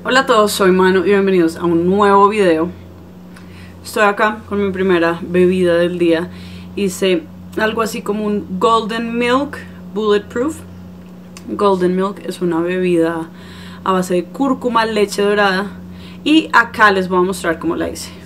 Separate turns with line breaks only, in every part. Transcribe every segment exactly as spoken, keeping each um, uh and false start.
Hola a todos, soy Manu y bienvenidos a un nuevo video. Estoy acá con mi primera bebida del día. Hice algo así como un Golden Milk Bulletproof. Golden Milk es una bebida a base de cúrcuma, leche dorada, y acá les voy a mostrar cómo la hice.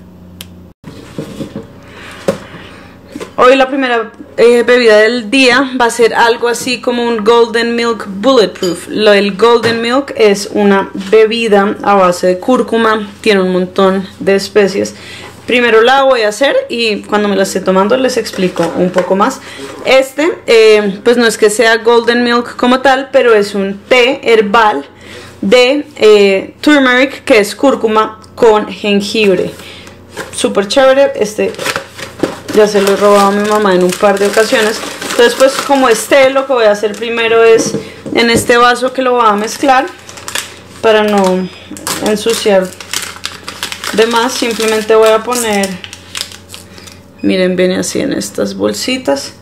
Hoy la primera eh, bebida del día va a ser algo así como un Golden Milk Bulletproof. Lo del Golden Milk es una bebida a base de cúrcuma, tiene un montón de especies. Primero la voy a hacer y cuando me la esté tomando les explico un poco más. Este, eh, pues no es que sea Golden Milk como tal, pero es un té herbal de eh, turmeric, que es cúrcuma con jengibre. Súper chévere. Este ya se lo he robado a mi mamá en un par de ocasiones. Entonces pues como este, lo que voy a hacer primero es en este vaso que lo voy a mezclar para no ensuciar de más. Simplemente voy a poner, miren, viene así en estas bolsitas.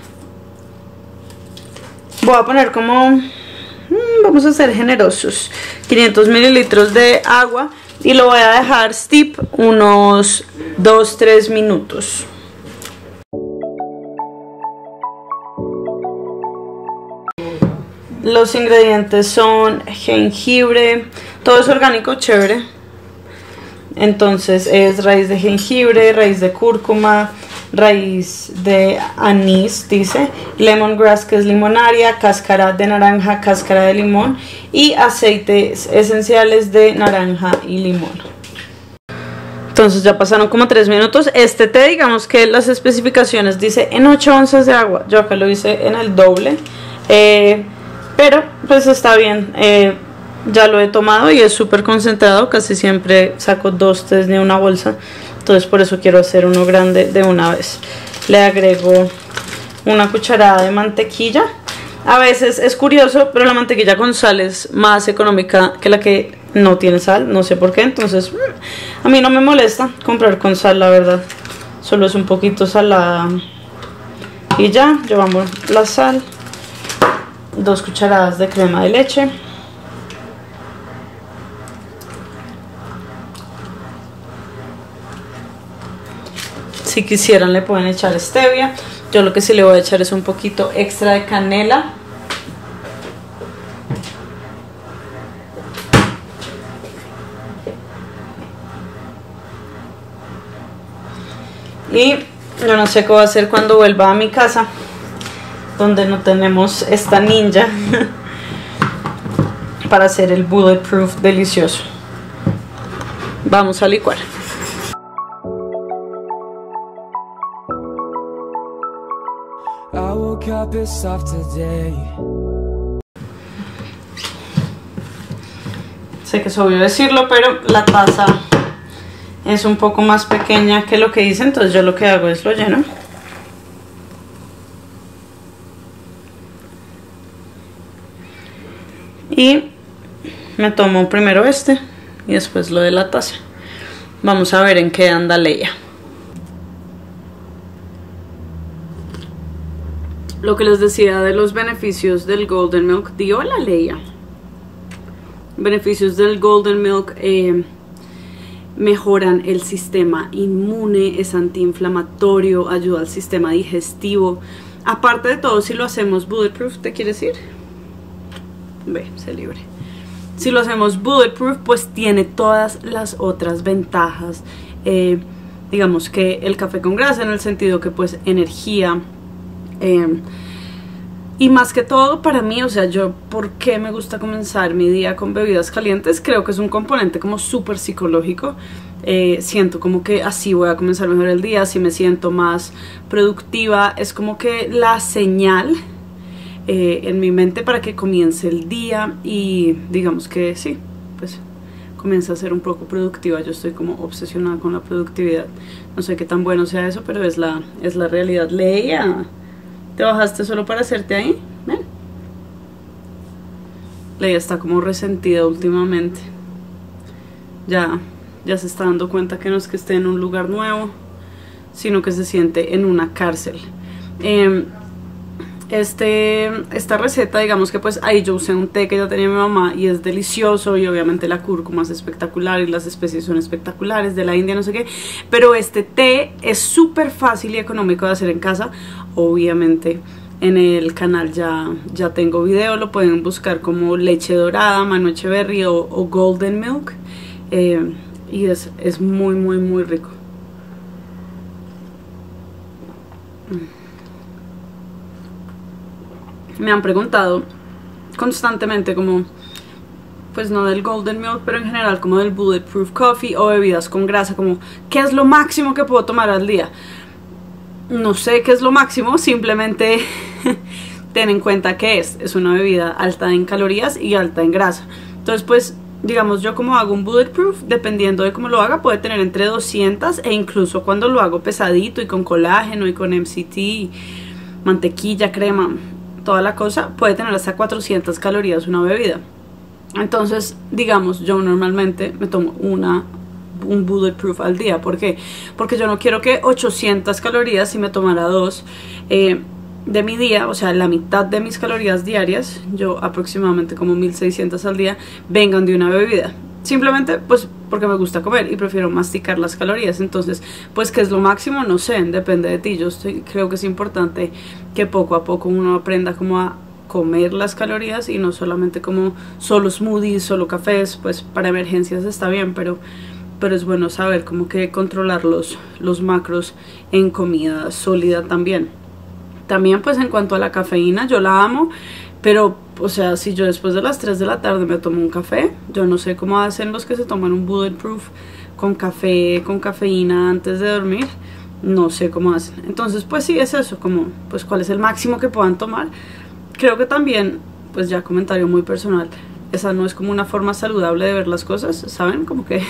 Voy a poner como, vamos a ser generosos, quinientos mililitros de agua y lo voy a dejar steep unos dos a tres minutos. Los ingredientes son jengibre, todo es orgánico, chévere. Entonces es raíz de jengibre, raíz de cúrcuma, raíz de anís, dice, lemongrass, que es limonaria, cáscara de naranja, cáscara de limón y aceites esenciales de naranja y limón. Entonces ya pasaron como tres minutos. Este té, digamos que las especificaciones dice en ocho onzas de agua. Yo acá lo hice en el doble. Eh, pero pues está bien. Eh, ya lo he tomado y es súper concentrado. Casi siempre saco dos tés de una bolsa. Entonces por eso quiero hacer uno grande de una vez. Le agrego una cucharada de mantequilla. A veces es curioso, pero la mantequilla con sal es más económica que la que no tiene sal. No sé por qué. Entonces a mí no me molesta comprar con sal, la verdad. Solo es un poquito salada. Y ya, llevamos la sal. Dos cucharadas de crema de leche. Si quisieran le pueden echar stevia. Yo lo que sí le voy a echar es un poquito extra de canela. Y yo no sé qué voy a hacer cuando vuelva a mi casa, donde no tenemos esta ninja para hacer el bulletproof delicioso. Vamos a licuar. Sé que es obvio decirlo, pero la taza es un poco más pequeña que lo que hice, entonces yo lo que hago es lo lleno. Y me tomo primero este y después lo de la taza. Vamos a ver en qué anda Leia. Lo que les decía de los beneficios del Golden Milk. Di hola, Leia. Beneficios del Golden Milk: eh, mejoran el sistema inmune, es antiinflamatorio, ayuda al sistema digestivo. Aparte de todo, si lo hacemos bulletproof, ¿te quieres ir? Ve, sé libre. Si lo hacemos bulletproof, pues tiene todas las otras ventajas. Eh, digamos que el café con grasa, en el sentido que pues energía. Eh, y más que todo para mí, o sea, yo, ¿por qué me gusta comenzar mi día con bebidas calientes? Creo que es un componente como súper psicológico. Eh, siento como que así voy a comenzar mejor el día, así me siento más productiva. Es como que la señal eh, en mi mente para que comience el día y digamos que sí, pues comienza a ser un poco productiva. Yo estoy como obsesionada con la productividad. No sé qué tan bueno sea eso, pero es la, es la realidad. Leia, ¿te bajaste solo para hacerte ahí? Ven. Leia está como resentida últimamente. Ya, ya se está dando cuenta que no es que esté en un lugar nuevo, sino que se siente en una cárcel. Eh, Este, esta receta, digamos que pues ahí yo usé un té que ya tenía mi mamá y es delicioso, y obviamente la cúrcuma es espectacular y las especies son espectaculares de la India, no sé qué, pero este té es súper fácil y económico de hacer en casa. Obviamente en el canal ya, ya tengo video, lo pueden buscar como leche dorada, Manu Echeverry o, o Golden Milk, eh, y es, es muy muy muy rico. Me han preguntado constantemente como, pues no del Golden Milk, pero en general como del Bulletproof Coffee o bebidas con grasa, como ¿qué es lo máximo que puedo tomar al día? No sé qué es lo máximo, simplemente ten en cuenta que es, es una bebida alta en calorías y alta en grasa. Entonces pues digamos, yo como hago un Bulletproof, dependiendo de cómo lo haga, puede tener entre doscientas, e incluso cuando lo hago pesadito y con colágeno y con M C T, mantequilla, crema, toda la cosa, puede tener hasta cuatrocientas calorías una bebida. Entonces, digamos, yo normalmente me tomo una, un Bulletproof al día. ¿Por qué? Porque yo no quiero que ochocientas calorías, si me tomara dos eh, de mi día, o sea, la mitad de mis calorías diarias, yo aproximadamente como mil seiscientas al día, vengan de una bebida. Simplemente pues porque me gusta comer y prefiero masticar las calorías. Entonces pues ¿qué es lo máximo? No sé, depende de ti. Yo estoy, creo que es importante que poco a poco uno aprenda como a comer las calorías y no solamente como solo smoothies, solo cafés. Pues para emergencias está bien, pero, pero es bueno saber como que controlar los, los macros en comida sólida también. También pues en cuanto a la cafeína, yo la amo, pero o sea, si yo después de las tres de la tarde me tomo un café, yo no sé cómo hacen los que se toman un Bulletproof con café, con cafeína antes de dormir, no sé cómo hacen. Entonces pues sí, es eso, como pues cuál es el máximo que puedan tomar. Creo que también, pues ya comentario muy personal, esa no es como una forma saludable de ver las cosas, ¿saben? Como que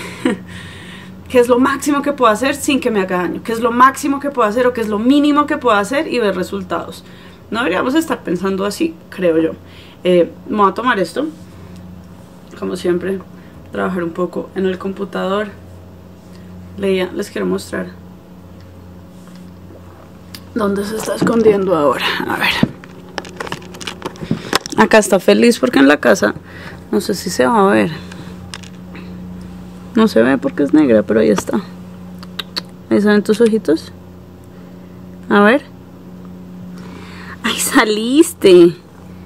¿qué es lo máximo que puedo hacer sin que me haga daño? ¿Qué es lo máximo que puedo hacer o qué es lo mínimo que puedo hacer y ver resultados? No deberíamos estar pensando así, creo yo. Eh, me voy a tomar esto, como siempre, trabajar un poco en el computador. Leía, les quiero mostrar dónde se está escondiendo ahora. A ver, acá está feliz porque en la casa no sé si se va a ver. No se ve porque es negra, pero ahí está. Ahí salen tus ojitos. A ver. ¡Ay, saliste!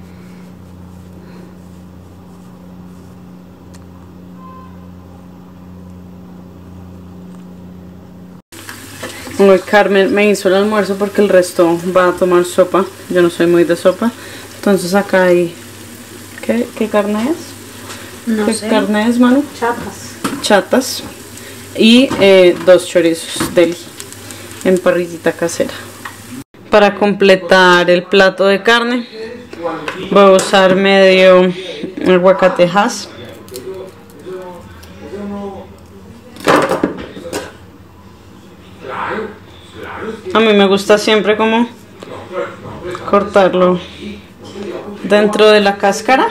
Hoy Carmen me hizo el almuerzo porque el resto va a tomar sopa. Yo no soy muy de sopa. Entonces acá hay... ¿Qué, qué carne es?
No
¿Qué
sé.
carne es, Manu?
Chapas.
Chatas. Y eh, dos chorizos deli en parrillita casera. Para completar el plato de carne voy a usar medio aguacatejas. A mí me gusta siempre como cortarlo dentro de la cáscara.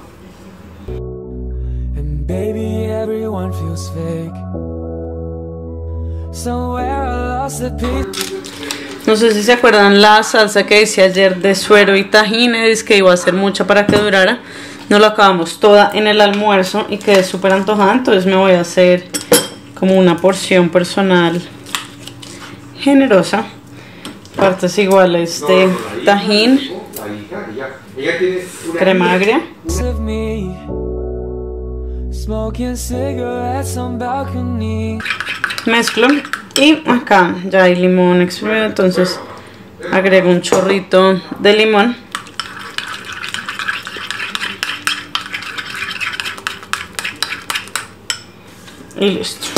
No sé si se acuerdan la salsa que hice ayer de suero y tajines, que iba a ser mucha para que durara. No lo acabamos toda en el almuerzo y quedé súper antojada, entonces me voy a hacer como una porción personal generosa. Partes iguales de tajín, crema agria. Mezclo y acá ya hay limón exprimido, entonces agrego un chorrito de limón. Y listo.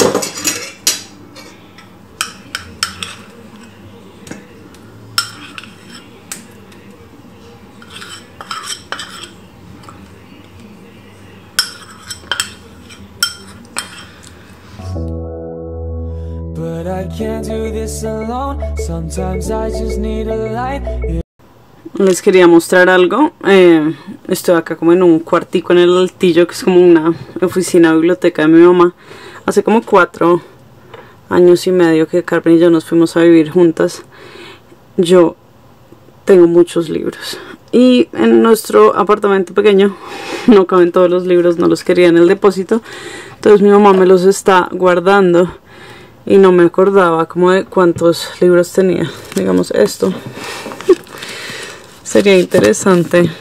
Les quería mostrar algo. Eh, estoy acá como en un cuartico en el altillo, que es como una oficina biblioteca de mi mamá. Hace como cuatro años y medio que Carmen y yo nos fuimos a vivir juntas. Yo tengo muchos libros. Y en nuestro apartamento pequeño no caben todos los libros, no los quería en el depósito. Entonces mi mamá me los está guardando y no me acordaba como de cuántos libros tenía. Digamos esto. Sería interesante.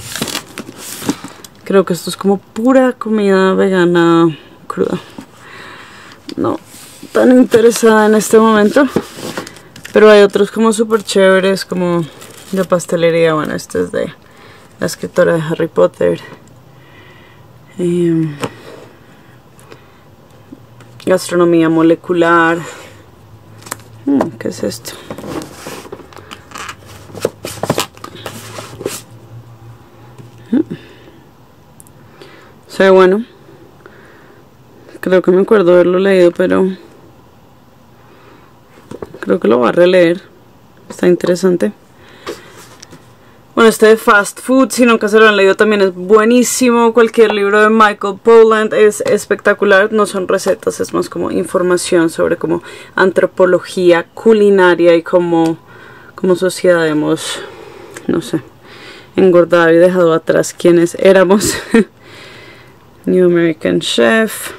Creo que esto es como pura comida vegana cruda. No tan interesada en este momento. Pero hay otros como súper chéveres, como de pastelería. Bueno, este es de la escritora de Harry Potter. Eh, gastronomía molecular. Hmm, ¿qué es esto? Hmm. O sea, bueno. Creo que me acuerdo haberlo leído, pero creo que lo voy a releer. Está interesante. Bueno, este de Fast Food, si nunca se lo han leído, también es buenísimo. Cualquier libro de Michael Pollan es espectacular. No son recetas, es más como información sobre como antropología culinaria y cómo como sociedad hemos, no sé, engordado y dejado atrás quienes éramos. New American Chef.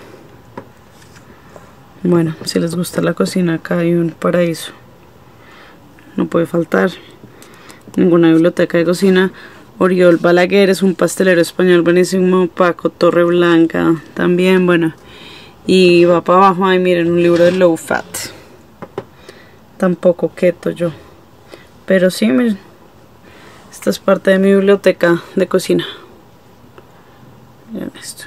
Bueno, si les gusta la cocina, acá hay un paraíso. No puede faltar. Ninguna biblioteca de cocina. Oriol Balaguer es un pastelero español buenísimo. Paco Torreblanca también, bueno. Y va para abajo, ay miren, un libro de low fat. Tampoco keto yo. Pero sí, miren. Esta es parte de mi biblioteca de cocina. Miren esto.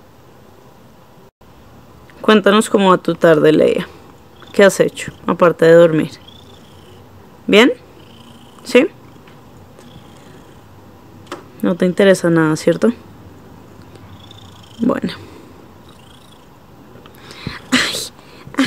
Cuéntanos cómo va tu tarde, Leia. ¿Qué has hecho, aparte de dormir? ¿Bien? ¿Sí? No te interesa nada, ¿cierto? Bueno. Ay, ay.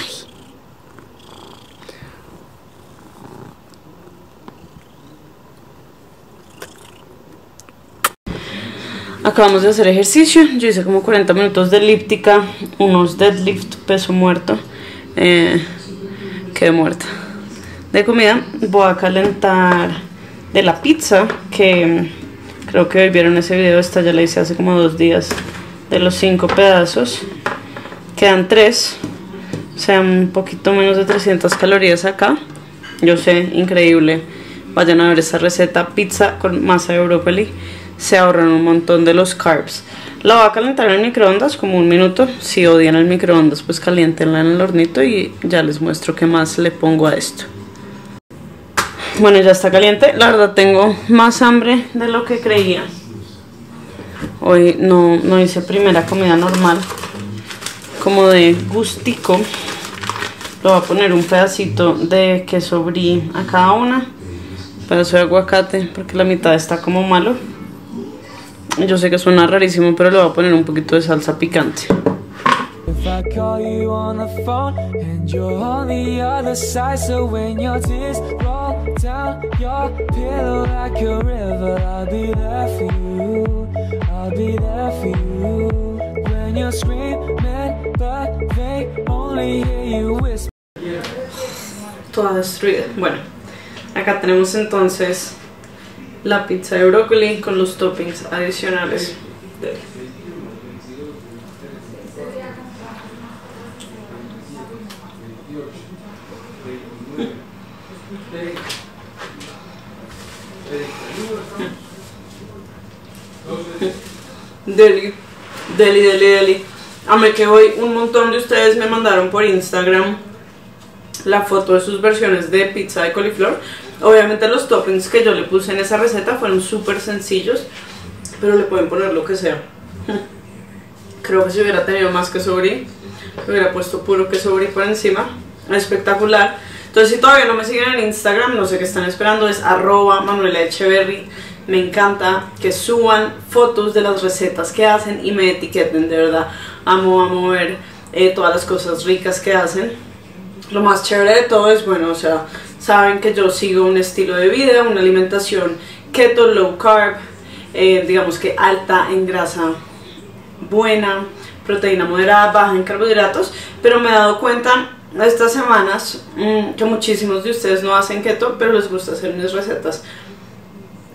Acabamos de hacer ejercicio. Yo hice como cuarenta minutos de elíptica, unos deadlift, peso muerto. Eh, quedé muerta. De comida voy a calentar de la pizza, que creo que hoy vieron ese video. Esta ya la hice hace como dos días, de los cinco pedazos. Quedan tres, o sea, un poquito menos de trescientas calorías acá. Yo sé, increíble. Vayan a ver esa receta, pizza con masa de brócoli. Se ahorran un montón de los carbs. La voy a calentar en el microondas como un minuto. Si odian el microondas, pues calientenla en el hornito y ya les muestro qué más le pongo a esto. Bueno, ya está caliente. La verdad tengo más hambre de lo que creía. Hoy no, no hice primera comida normal, como de gustico. Le voy a poner un pedacito de queso brie a cada una, un pedazo de aguacate, porque la mitad está como malo. Yo sé que suena rarísimo, pero le voy a poner un poquito de salsa picante. If I call you on the phone and you're on the other side, so when your tears roll down your pillow like a river, I'll be there for you, I'll be there for you. When you're screaming but they only hear you whisper. Toda destruida. Bueno, acá tenemos entonces la pizza de brócoli con los toppings adicionales. Deli, deli, deli, deli. Amé que hoy un montón de ustedes me mandaron por Instagram la foto de sus versiones de pizza de coliflor. Obviamente los toppings que yo le puse en esa receta fueron súper sencillos, pero le pueden poner lo que sea. Creo que si hubiera tenido más queso brie, le hubiera puesto puro queso brie por encima. Espectacular. Entonces, si todavía no me siguen en Instagram, no sé qué están esperando, es arroba Manuela Echeverry. Me encanta que suban fotos de las recetas que hacen y me etiqueten, de verdad. Amo, amo ver eh, todas las cosas ricas que hacen. Lo más chévere de todo es, bueno, o sea, saben que yo sigo un estilo de vida, una alimentación keto, low carb, eh, digamos que alta en grasa buena, proteína moderada, baja en carbohidratos, pero me he dado cuenta estas semanas mmm, que muchísimos de ustedes no hacen keto, pero les gusta hacer mis recetas.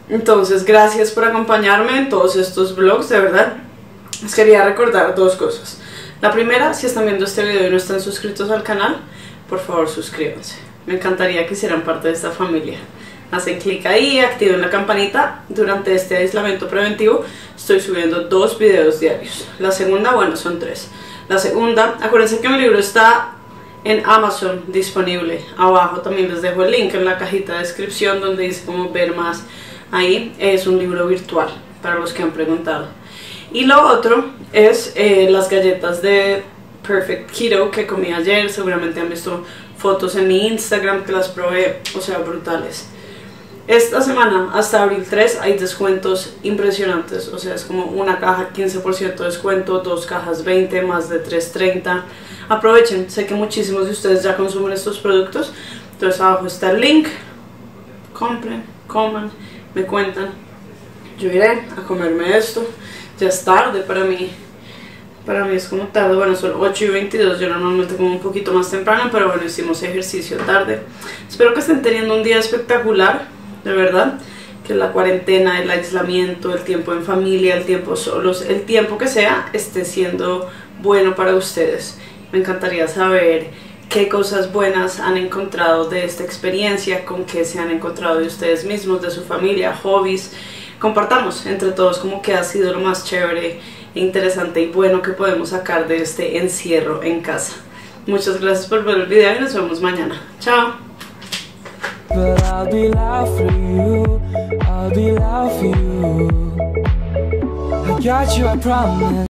Entonces, gracias por acompañarme en todos estos vlogs, de verdad. Les quería recordar dos cosas. La primera, si están viendo este video y no están suscritos al canal, por favor suscríbanse. Me encantaría que hicieran parte de esta familia. Hacen clic ahí, activen la campanita. Durante este aislamiento preventivo estoy subiendo dos videos diarios. La segunda, bueno, son tres. La segunda, acuérdense que mi libro está en Amazon disponible. Abajo también les dejo el link en la cajita de descripción donde dice cómo ver más. Ahí es un libro virtual para los que han preguntado. Y lo otro es eh, las galletas de Perfect Keto que comí ayer. Seguramente han visto fotos en mi Instagram que las probé, o sea, brutales. Esta semana hasta abril tres hay descuentos impresionantes, o sea, es como una caja quince por ciento de descuento, dos cajas veinte, más de tres treinta. Aprovechen, sé que muchísimos de ustedes ya consumen estos productos, entonces abajo está el link. Compren, coman, me cuentan. Yo iré a comerme esto. Ya es tarde para mí. Para mí es como tarde, bueno, son ocho y veintidós, yo normalmente como un poquito más temprano, pero bueno, hicimos ejercicio tarde. Espero que estén teniendo un día espectacular, de verdad, que la cuarentena, el aislamiento, el tiempo en familia, el tiempo solos, el tiempo que sea, esté siendo bueno para ustedes. Me encantaría saber qué cosas buenas han encontrado de esta experiencia, con qué se han encontrado de ustedes mismos, de su familia, hobbies. Compartamos entre todos como que ha sido lo más chévere, interesante y bueno que podemos sacar de este encierro en casa. Muchas gracias por ver el video y nos vemos mañana. Chao. But I'll be loud for you, I'll be loud for you. I got you, I promise.